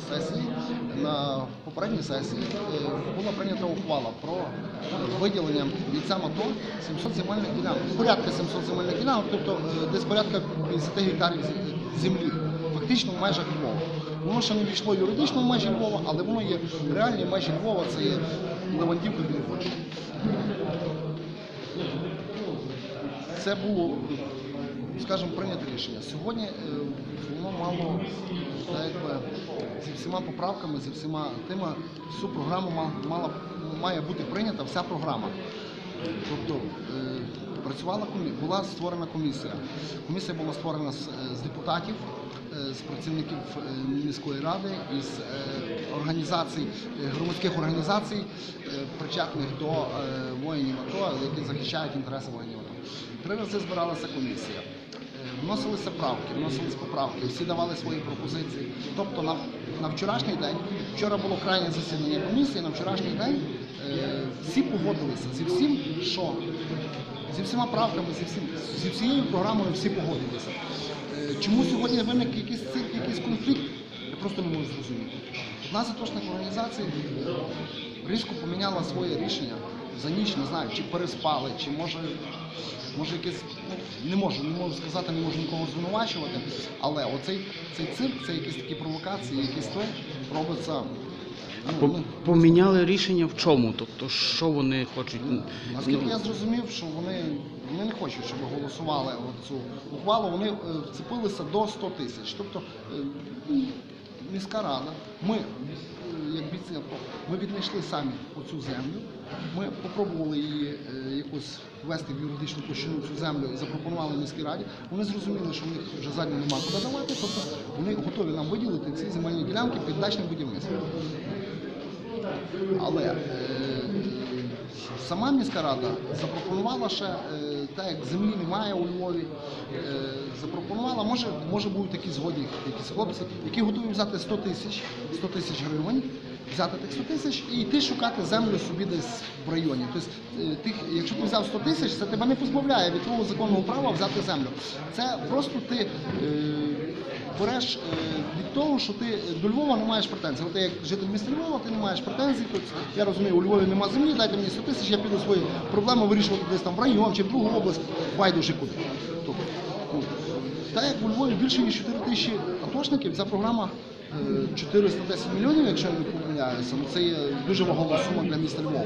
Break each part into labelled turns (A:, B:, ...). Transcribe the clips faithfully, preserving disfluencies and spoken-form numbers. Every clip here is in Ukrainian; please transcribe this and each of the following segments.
A: сесії, на попередній сесії була прийнята ухвала про виділення бійцям АТО сімсот земельних ділянок, порядка сімсот земельних ділянок, тобто десь порядка п'ятдесят гектарів землі, фактично в межах Львова. Воно ще не війшло юридично в межі Львова, але воно є реальні межі Львова, це є Левандівка, Білогород. Це було, скажімо, прийнято рішення. Сьогодні воно мало, так якби, зі всіма поправками, зі всіма тими, всю програму мала, має бути прийнята вся програма. Тобто працювала комісія, була створена комісія. Комісія була створена з, з депутатів, з працівників міської ради, із організацій, громадських організацій, причетних до воїнів АТО, які захищають інтереси воїнів АТО. Три рази збиралася комісія. Вносилися правки, вносилися поправки, всі давали свої пропозиції. Тобто на, на вчорашній день, вчора було крайнє засідання комісії, на вчорашній день е, всі погодилися зі всім, що зі всіма правками, зі, всім, зі всією програмою всі погодилися. Е, чому сьогодні виник якийсь цирк, якийсь конфлікт, я просто не можу зрозуміти. Одна з атошних організацій різко поміняла своє рішення за ніч, не знаю, чи переспали, чи може, може якесь, ну, не можу, не можу сказати, не можу нікого звинувачувати, але оцей цей цирк, це якісь такі провокації, якісь то робиться.
B: Ну, ну, поміняли рішення в чому? Тобто, що вони хочуть?
A: Наскільки я зрозумів, що вони, вони не хочуть, щоб голосували цю ухвалу, вони вцепилися до ста тисяч. Тобто, міська рада, ми, як бійці АТО, ми віднайшли самі оцю землю, ми спробували її е, якось ввести в юридичну площину цю землю і запропонували міській раді. Вони зрозуміли, що в них вже задню нема куди давати, тобто вони готові нам виділити ці земельні ділянки під дачним будівництвом. Але е, сама міська рада запропонувала ще, е, так як землі немає у Львові, е, запропонувала, може, може будуть такі згодні якісь хлопці, які готові взяти сто тисяч, сто тисяч гривень, взяти тих сто тисяч і йти шукати землю собі десь в районі. Тобто, тих, якщо ти взяв сто тисяч, це тебе не позбавляє від твого законного права взяти землю. Це просто ти е, береш е, від того, що ти до Львова не маєш претензій. От ти як житель міста Львова, ти не маєш претензій. Тобто, я розумію, у Львові немає землі, дайте мені сто тисяч, я піду свої проблеми вирішувати десь там в район чи в другу область, байдуже куди. Тобто, ну, так як у Львові більше ніж чотири тисячі атошників, ця програма чотириста десять мільйонів, якщо я не помиляюся, ну це є дуже вагова сума для міста Львова.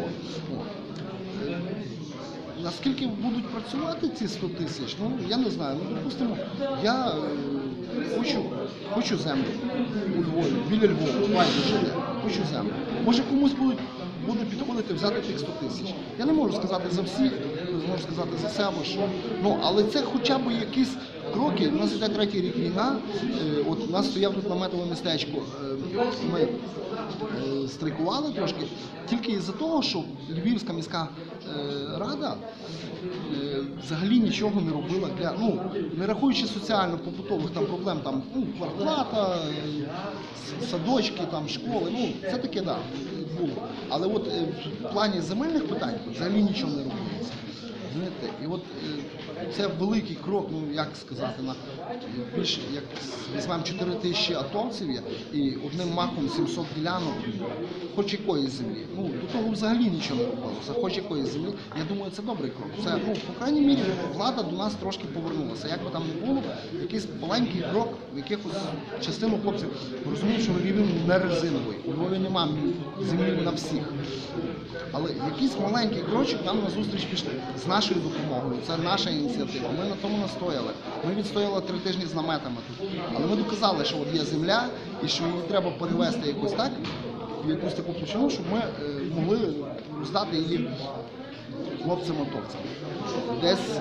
A: Наскільки будуть працювати ці сто тисяч, ну я не знаю. Ну, допустимо, я е, хочу, хочу землю у Львові, біля Львова, байдуже де, хочу землю. Може комусь будуть, буде підходити взяти тих сто тисяч. Я не можу сказати за всіх, можу сказати за себе, що, ну, але це хоча б якісь кроки. У нас йде третій рік війна, е, от у нас стояв тут наметове містечко, е, ми е, страйкували трошки, тільки із-за того, що Львівська міська е, рада е, взагалі нічого не робила для, ну, не рахуючи соціально-побутових там проблем, там, ну, квартплата, е, садочки, там, школи, ну, це таке, да, було. Але от е, в плані земельних питань взагалі нічого не робилося. І от це великий крок, ну як сказати, на більше, як візьмемо чотири тисячі атовців є, і одним махом сімсот ділянок, хоч якоїсь землі. Ну, до того взагалі нічого не робилося, хоч якоїсь землі. Я думаю, це добрий крок. Це, ну, по крайній мірі, влада до нас трошки повернулася. Як би там не було, якийсь маленький крок, в якихось частину хлопців розуміють, що Львів не резиновий. У Львові немає землі на всіх. Але якийсь маленький крочок нам на зустріч пішли з нашою допомогою. Це наша ініціатива. Ми на тому настояли. Ми відстояли три тижні з наметами тут. Але ми доказали, що от є земля і що її треба перевести якось так, в якусь таку площину, щоб ми е, могли здати її хлопцям-атовцям. Десь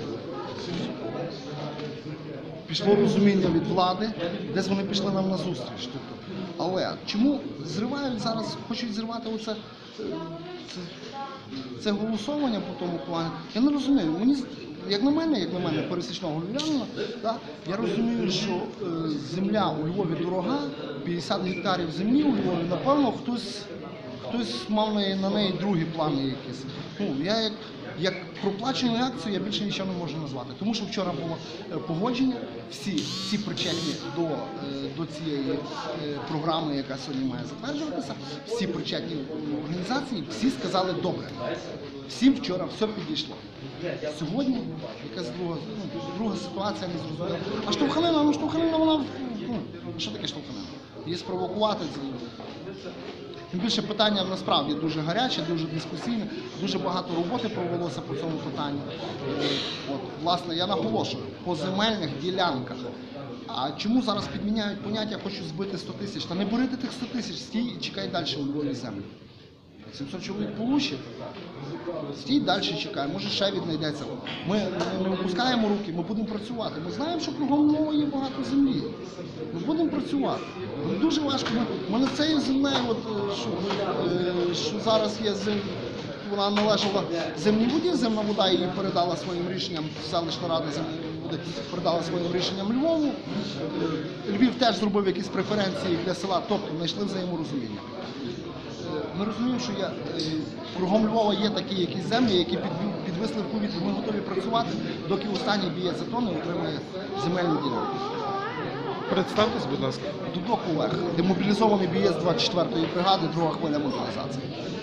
A: пішло розуміння від влади, десь вони пішли нам на зустріч. Тобто, але чому зривають зараз, хочуть зірвати оце, це, це голосування по тому плані? Я не розумію. Мені, як на мене, як на мене, пересічного львів'янина, да, я розумію, що е, земля у Львові дорога, п'ятдесят гектарів землі у Львові, напевно, хтось, хтось мав на, на неї другі плани якісь. Ну, я як як проплачену акцію я більше нічого не можу назвати. Тому що вчора було е, погодження, всі, всі причетні до, е, до цієї е, програми, яка сьогодні має затверджуватися, всі причетні організації, всі сказали добре. Всім вчора все підійшло. Сьогодні якась друга, ну, друга ситуація, не зрозуміла. А штовханина, ну штовханина, вона, ну, що таке штовханина? Її спровокувати. Це... Тим більше питання насправді дуже гаряче, дуже дискусійне, дуже багато роботи провелося по цьому питанню. От, власне, я наголошую, по земельних ділянках. А чому зараз підміняють поняття «хочу збити сто тисяч»? Та не бери ти тих сто тисяч, стій і чекай далі у Львові землю. сімсот чоловік получить, стій далі чекай, може ще віднайдеться. Ми не опускаємо руки, ми будемо працювати. Ми знаємо, що кругом Львова є багато землі. Ми будемо працювати. Ми дуже важко. Ми, ми над цією землею, от, що, е, що зараз є зем... вона належала земній воді, земна вода її передала своїм рішенням, селищна рада земної води передала своїм рішенням Львову. Львів теж зробив якісь преференції для села, тобто знайшли взаєморозуміння. Ми розуміємо, що є, кругом Львова є такі якісь землі, які під, підвисли в повітрі. Ми готові працювати, доки останній бієць атони отримає земельну ділянку.
B: Представтесь, будь ласка.
A: Дудок Олег, демобілізований бієць двадцять четвертої бригади, друга хвиля мобілізації.